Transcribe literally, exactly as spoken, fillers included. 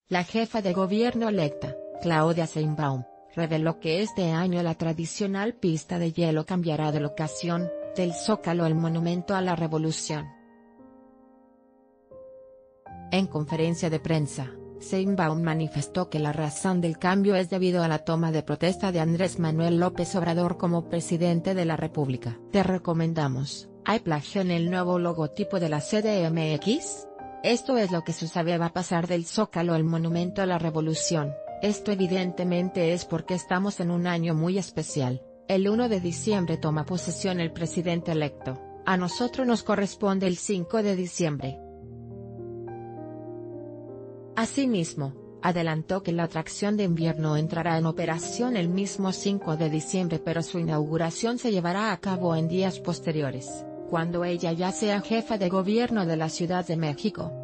La jefa de gobierno electa, Claudia Sheinbaum, reveló que este año la tradicional pista de hielo cambiará de locación, del Zócalo al Monumento a la Revolución. En conferencia de prensa, Sheinbaum manifestó que la razón del cambio es debido a la toma de protesta de Andrés Manuel López Obrador como presidente de la República. Te recomendamos, ¿hay plagio en el nuevo logotipo de la C D M X? Esto es lo que sucede, va a pasar del Zócalo al Monumento a la Revolución. Esto evidentemente es porque estamos en un año muy especial. El uno de diciembre toma posesión el presidente electo, a nosotros nos corresponde el cinco de diciembre. Asimismo, adelantó que la atracción de invierno entrará en operación el mismo cinco de diciembre, pero su inauguración se llevará a cabo en días posteriores, cuando ella ya sea jefa de gobierno de la Ciudad de México.